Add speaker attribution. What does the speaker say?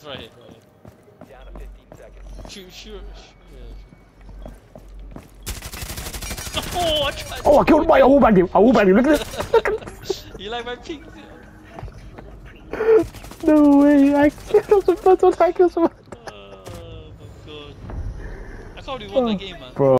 Speaker 1: right here.
Speaker 2: Down to 15 seconds.
Speaker 1: Shoot. Oh, I tried.
Speaker 3: Oh, I killed my. I will bag him. Look at this.
Speaker 1: You like my pink?
Speaker 3: No way. I killed someone. I killed someone.
Speaker 1: Oh my god. I can't really won that game, man.
Speaker 3: Bro.